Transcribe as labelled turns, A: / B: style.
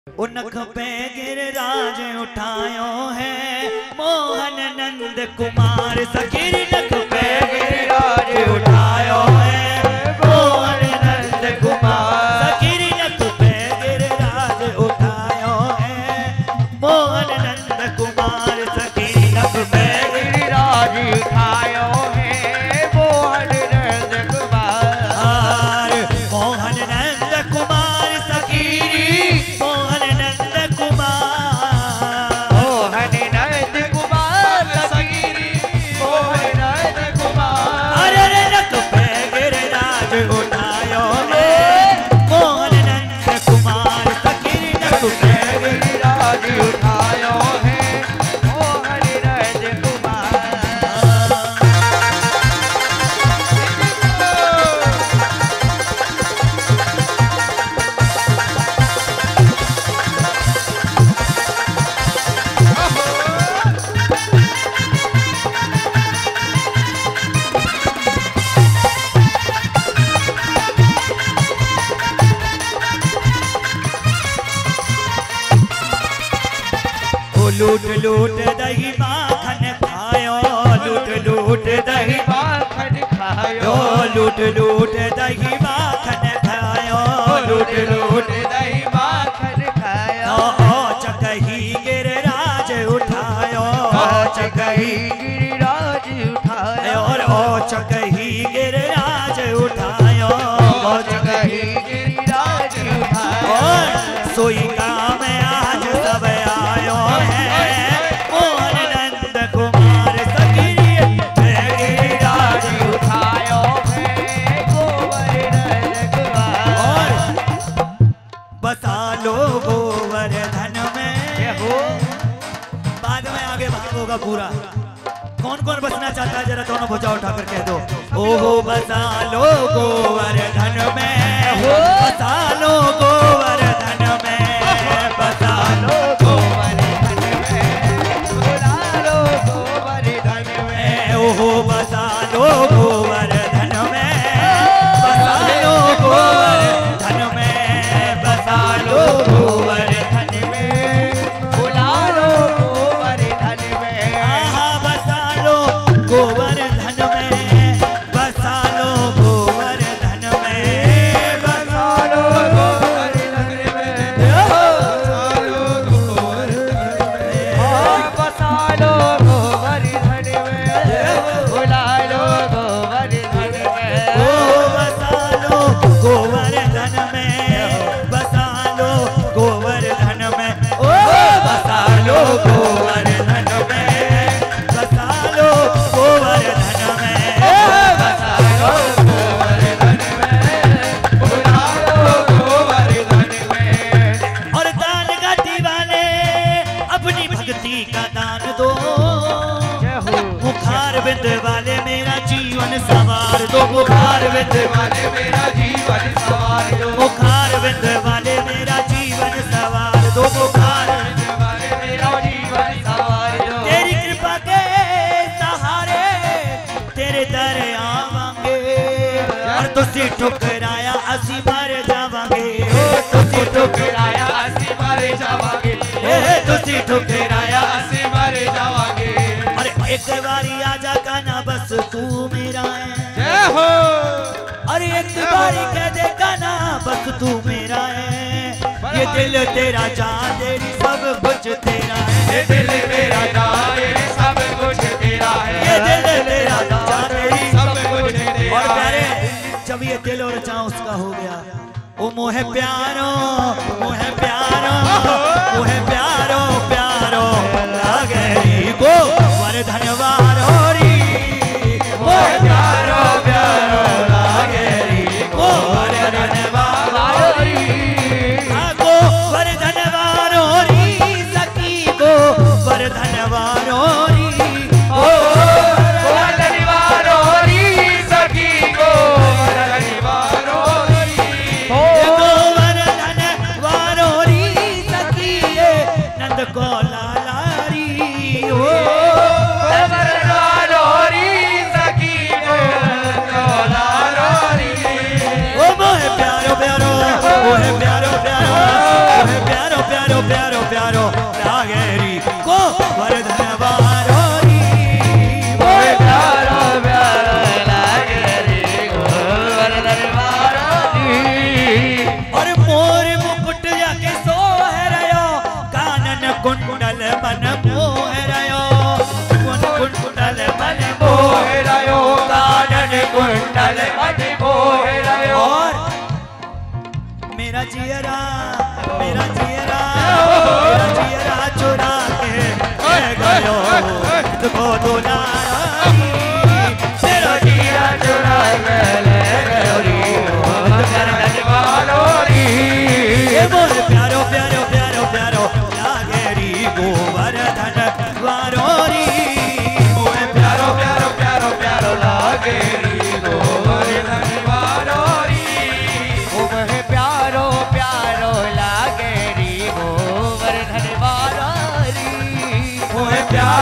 A: उनख पे गिरिराज उठायो है मोहन नंद कुमार सखीर नख पे गिरिराज उठायो है मोहन नंद कुमार सखीर नख पे गिरिराज उठायो है मोहन नंद कुमार सखीर नख पे गिरिराज उठायो है मोहन नंद कुमार मोहन नंद कुमार सखीरी लूट लूट दही माखन खायो लूट लूट दही माखन खायो लूट लूट दही माखन खायो लूट लूट दही माखन खायो चकही गिरिराज उठायो चकही गिरिराज उठायो और चकही गिरिराज उठायो चकही गिरिराज उठायो सोई काम आज सब आयो है बसा लो गोवर्धन में हो बाद में आगे भाग होगा पूरा। कौन कौन बसना चाहता है जरा दोनों भुजा उठाकर कह दो ओहो बसा लो गोवर्धन में हो बसा लो गोवर्धन में बसा लो गोवर्धन में बुला लो गोवर्धन में ओहो बसा लो गोवर्धन में बसा लो गोवर्धन में बसा लो गोवर्धन में बुला लो गोवर्धन में आहा बसा लो गोवर्धन में बसा लो गोवर्धन में बसा लो गोवर्धन में बसा लो गोवर्धन में बुला लो गोवर्धन में ओ बसा लो गोवर्धन में बसा लो गोवर्धन में ओ बसा लो गोवर्धन में बसा लो गोवर्धन में बसा लो गोवर्धन में बुला लो गोवर्धन में और दान गाती वाले अपनी भक्ति का दान दो मुखार बिंद वाले मेरा जीवन सवार दो मुखार बिंद वाले मेरा जीवन सवार दो मुखार बिंद वाले मेरा जीवन सवार दो मुखार बिंद वाले मेरा जीवन सवार दो तेरी कृपा के सहारे तेरे दर आवांगे और तुसी ठुकराया असी मर जावांगे तुसी ठुकराया असी मर जावांगे तुसी ठुकराया असी मर जावांगे अरे एक बारी आजा काना बस तू मेरा है जय हो अरे एक बारी कह दे काना बस तू मेरा है ये दिल तेरा जान तेरी सब कुछ तेरा है ये दिल तेरा जान तेरी सब कुछ तेरा है ये दिल तेरा जान तेरी सब कुछ तेरा और प्यारे जब ये दिल और जान उसका हो गया ओ मोहे प्यारो प्यारो लागे गो वर्धन वारोरी मोहे प्यारो लागे गो वर्धन वारोरी गो वर्धन वारोरी सखी गो वर्धन वारोरी ओ वर्धन वारोरी सखी गो वर्धन वारोरी ओ गो वर्धन वारोरी सखी नंद को लालारी ओ वर्धन वारोरी सखी गो लालारी ओ मोहे प्यारो प्यारो मोहे प्यारो प्यारो मोहे प्यारो प्यारो प्यारो लागे री गोवर्धन वारो री।
B: मोहे प्यारो प्यारो लागे री गोवर्धन वारो री।
A: और मोर मुकुट जाके सोह रयो कानन कुंडल मन मोह रयो कुंडल मन मोह रयो कानन कुंडल मन मोह रयो। और मेरा जियरा चुरा के गयो तुझको दुलारा तेरा जियरा चुरा के ले गयो री गोवर्धन वारो री। मोर प्यारो प्यारो प्यारो प्यारो लागे री गोवर्धन वारो री। मोर प्यारो प्यारो प्यारो प्यारो लागे री गोवर्धन वारो री।
B: मोहे प्यारो प्यारो लागे री गोवर्धन वारो री।
A: मोहे प्यारो